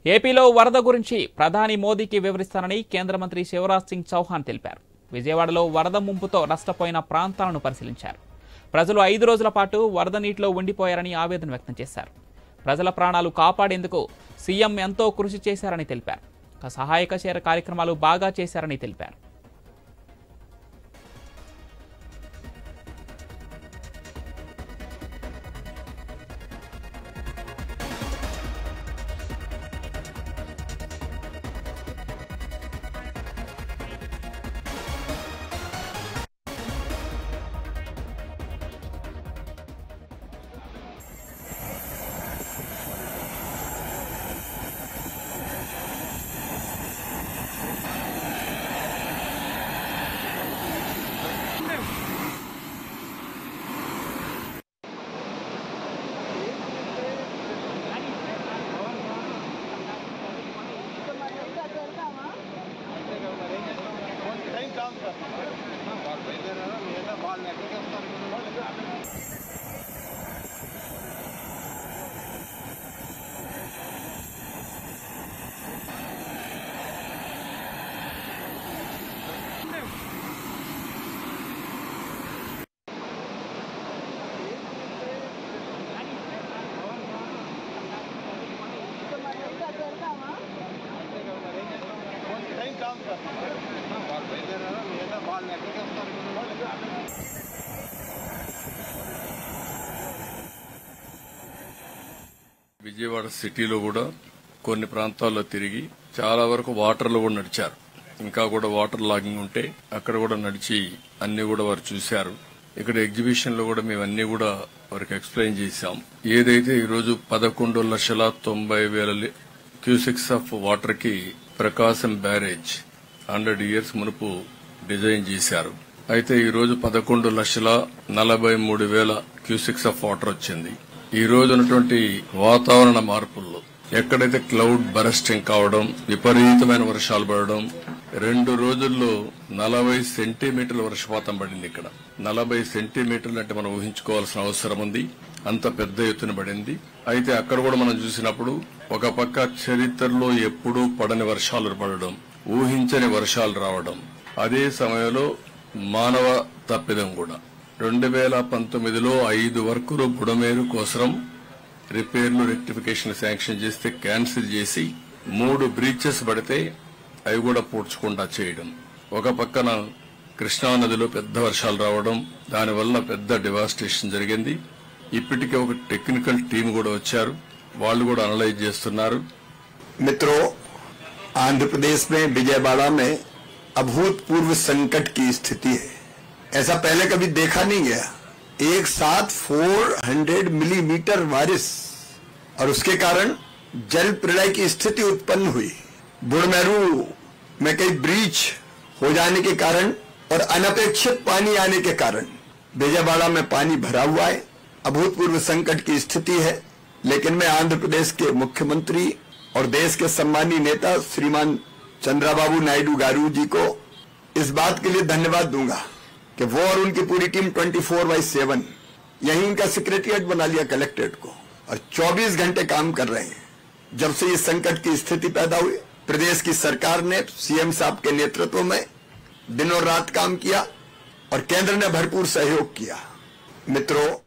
ఏపీలో వరద గురించి ప్రధాని మోదీకి వివరిస్తానని కేంద్ర మంత్రి శివరాజ్ సింగ్ చౌహాన్ తెలిపారు. విజయవాడలో వరద ముంపుతో నష్టపోయిన ప్రాంతాలను పరిశీలించారు. ప్రజలు 5 రోజుల పాటు వరద నీటిలో ఉండిపోయారని ఆవేదన వ్యక్తం చేశారు. ప్రజల ప్రాణాలు కాపాడేందుకు సీఎం ఎంతో కృషి చేశారని తెలిపారు. సహాయక చర్య కార్యక్రమాలు బాగా చేశారని తెలిపారు. విజయవాడ సిటీలో కూడా కొన్ని ప్రాంతాల్లో తిరిగి చాలా వరకు వాటర్లో కూడా నడిచారు. ఇంకా కూడా వాటర్ లాగింగ్ ఉంటే అక్కడ కూడా నడిచి అన్ని కూడా వారు చూశారు. ఇక్కడ ఎగ్జిబిషన్ లో కూడా మేము అన్ని కూడా వారికి ఎక్స్ప్లెయిన్ చేశాం. ఏదైతే ఈ రోజు 11,90,000 క్యూసెక్స్ ఆఫ్ వాటర్ కి ప్రకాశం బ్యారేజ్ 100 ఇయర్స్ మునుపు డిజైన్ చేశారు. అయితే ఈ రోజు 11,43,000 క్యూసెక్స్ ఆఫ్ వాటర్ వచ్చింది. ఈ రోజు ఉన్నటువంటి వాతావరణ మార్పుల్లో ఎక్కడైతే క్లౌడ్ బరస్టింగ్ కావడం, విపరీతమైన వర్షాలు పడడం, 2 రోజుల్లో 40 సెంటీమీటర్ల వర్షపాతం పడింది. ఇక్కడ 40 సెంటీమీటర్లు అంటే మనం ఊహించుకోవాల్సిన అవసరం ఉంది. అంత పెద్ద ఎత్తున పడింది. అయితే అక్కడ కూడా మనం చూసినప్పుడు ఒక పక్క చరిత్రలో ఎప్పుడూ పడని వర్షాలు పడడం, ఊహించని వర్షాలు రావడం, అదే సమయంలో మానవ తప్పిదం కూడా. 2019లో 5 వర్కులు బుడమేరు కోసం రిపేర్లు రెక్టిఫికేషన్ శాంక్షన్ చేస్తే క్యాన్సిల్ చేసి 3 బ్రీచెస్ పడితే అవి కూడా పూడ్చకుండా చేయడం. ఒక పక్కన కృష్ణానదిలో పెద్ద వర్షాలు రావడం, దానివల్ల పెద్ద డివాస్టేషన్ జరిగింది. ఇప్పటికే ఒక టెక్నికల్ టీం కూడా వచ్చారు, వాళ్ళు కూడా అనలైజ్ చేస్తున్నారు. मित्रों, आंध्र प्रदेश में विजयवाड़ा में अभूतपूर्व संकट की स्थिति है। ऐसा पहले कभी देखा नहीं गया। एक साथ 400 मिलीमीटर बारिश और उसके कारण जल प्रलय की स्थिति उत्पन्न हुई। बुड़मेरू में कई ब्रीच हो जाने के कारण और अनपेक्षित पानी आने के कारण विजयवाड़ा में पानी भरा हुआ है। अभूतपूर्व संकट की स्थिति है, लेकिन मैं आंध्र प्रदेश के मुख्यमंत्री और देश के सम्मानीय नेता श्रीमान चंद्रबाबू नायडू गारू जी को इस बात के लिए धन्यवाद दूंगा कि वो और उनकी पूरी टीम 24/7 यहीं उनका सेक्रेटरिएट बना लिया कलेक्ट्रेट को और 24 घंटे काम कर रहे हैं। जब से ये संकट की स्थिति पैदा हुई, प्रदेश की सरकार ने सीएम साहब के नेतृत्व में दिन और रात काम किया और केंद्र ने भरपूर सहयोग किया। मित्रों,